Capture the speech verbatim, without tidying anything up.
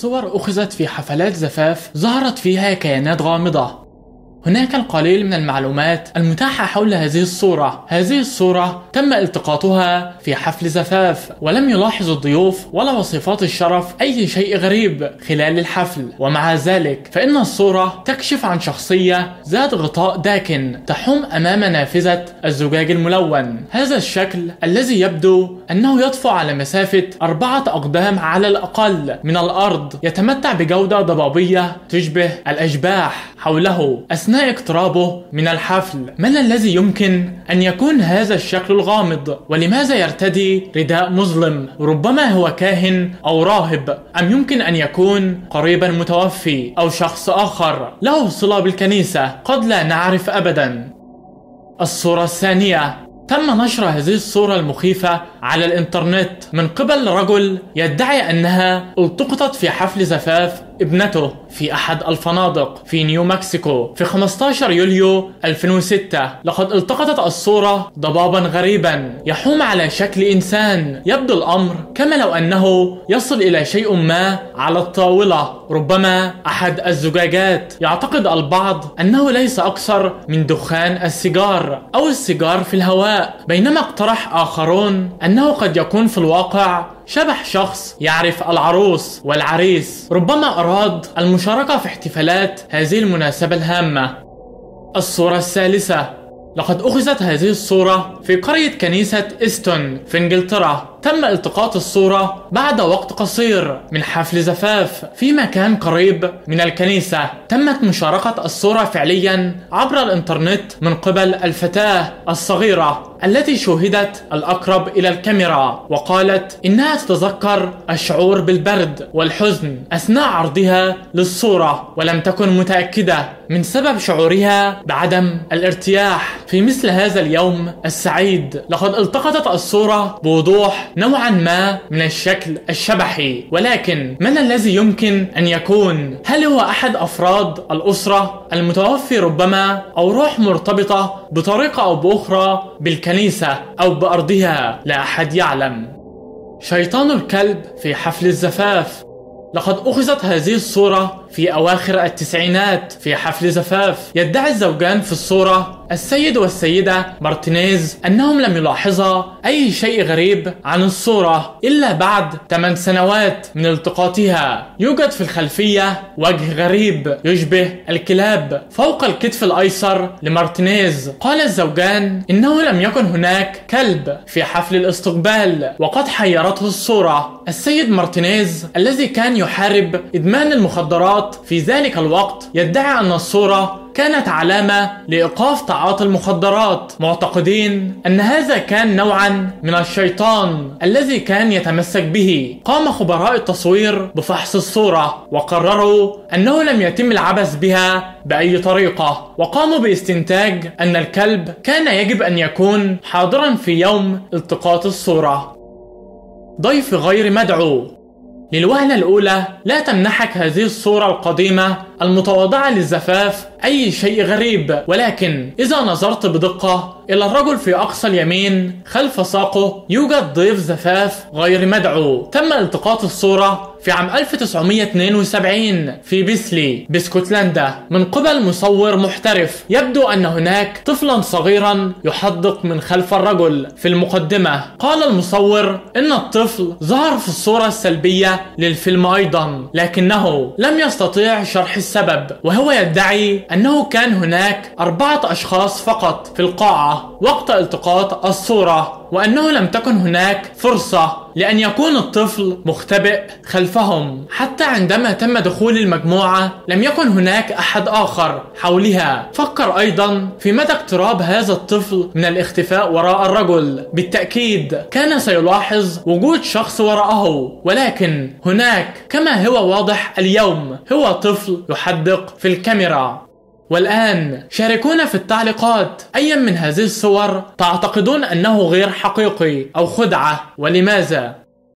الصور أخذت في حفلات زفاف ظهرت فيها كيانات غامضة. هناك القليل من المعلومات المتاحة حول هذه الصورة. هذه الصورة تم التقاطها في حفل زفاف، ولم يلاحظ الضيوف ولا وصفات الشرف أي شيء غريب خلال الحفل، ومع ذلك فإن الصورة تكشف عن شخصية ذات غطاء داكن تحوم أمام نافذة الزجاج الملون. هذا الشكل الذي يبدو أنه يطفو على مسافة أربعة أقدام على الأقل من الأرض يتمتع بجودة ضبابية تشبه الأشباح حوله أثناء اقترابه من الحفل. من الذي يمكن أن يكون هذا الشكل الغامض؟ ولماذا يرتدي رداء مظلم؟ ربما هو كاهن أو راهب، أم يمكن أن يكون قريبا متوفي أو شخص آخر له صلة بالكنيسة، قد لا نعرف أبدا. الصورة الثانية، تم نشر هذه الصورة المخيفة على الإنترنت من قبل رجل يدعي أنها التقطت في حفل زفاف ابنته في أحد الفنادق في نيو مكسيكو في خمسة عشر يوليو ألفين وستة. لقد التقطت الصورة ضبابا غريبا يحوم على شكل إنسان. يبدو الأمر كما لو أنه يصل إلى شيء ما على الطاولة، ربما أحد الزجاجات. يعتقد البعض أنه ليس أكثر من دخان السيجار أو السيجار في الهواء، بينما اقترح آخرون أنه قد يكون في الواقع شبح شخص يعرف العروس والعريس، ربما أراد المشاركة في احتفالات هذه المناسبة الهامة. الصورة الثالثة، لقد أخذت هذه الصورة في قرية كنيسة إستون في إنجلترا. تم التقاط الصورة بعد وقت قصير من حفل زفاف في مكان قريب من الكنيسة. تمت مشاركة الصورة فعليا عبر الإنترنت من قبل الفتاة الصغيرة التي شوهدت الأقرب إلى الكاميرا، وقالت إنها تتذكر الشعور بالبرد والحزن أثناء عرضها للصورة، ولم تكن متأكدة من سبب شعورها بعدم الارتياح في مثل هذا اليوم السعيد. لقد التقطت الصورة بوضوح نوعا ما من الشكل الشبحي، ولكن من الذي يمكن أن يكون؟ هل هو أحد أفراد الأسرة المتوفي ربما، أو روح مرتبطة بطريقة أو بأخرى بالكنيسة أو بأرضها؟ لا أحد يعلم. شيطان الكلب في حفل الزفاف. لقد أخذت هذه الصورة في أواخر التسعينات في حفل زفاف. يدعي الزوجان في الصورة السيد والسيدة مارتينيز أنهم لم يلاحظا أي شيء غريب عن الصورة إلا بعد ثمان سنوات من التقاطها. يوجد في الخلفية وجه غريب يشبه الكلاب فوق الكتف الأيسر لمارتينيز. قال الزوجان إنه لم يكن هناك كلب في حفل الاستقبال، وقد حيرته الصورة. السيد مارتينيز الذي كان يحارب إدمان المخدرات في ذلك الوقت يدعي أن الصورة كانت علامة لإيقاف تعاطي المخدرات، معتقدين أن هذا كان نوعا من الشيطان الذي كان يتمسك به. قام خبراء التصوير بفحص الصورة وقرروا أنه لم يتم العبث بها بأي طريقة، وقاموا باستنتاج أن الكلب كان يجب أن يكون حاضرا في يوم التقاط الصورة. ضيف غير مدعو. للوهلة الأولى لا تمنحك هذه الصورة القديمة المتواضعة للزفاف أي شيء غريب، ولكن إذا نظرت بدقة إلى الرجل في أقصى اليمين خلف ساقه يوجد ضيف زفاف غير مدعو. تم التقاط الصورة في عام ألف وتسعمائة واثنين وسبعين في بيسلي باسكتلندا من قبل مصور محترف. يبدو أن هناك طفلا صغيرا يحدق من خلف الرجل في المقدمة. قال المصور إن الطفل ظهر في الصورة السلبية للفيلم أيضا، لكنه لم يستطيع شرح السبب، وهو يدعي أنه كان هناك أربعة أشخاص فقط في القاعة وقت التقاط الصورة، وأنه لم تكن هناك فرصة لأن يكون الطفل مختبئ خلفهم. حتى عندما تم دخول المجموعة لم يكن هناك أحد آخر حولها. فكر أيضا في مدى اقتراب هذا الطفل من الاختفاء وراء الرجل. بالتأكيد كان سيلاحظ وجود شخص وراءه، ولكن هناك كما هو واضح اليوم هو طفل يحدق في الكاميرا. والآن شاركونا في التعليقات أي من هذه الصور تعتقدون أنه غير حقيقي أو خدعة، ولماذا؟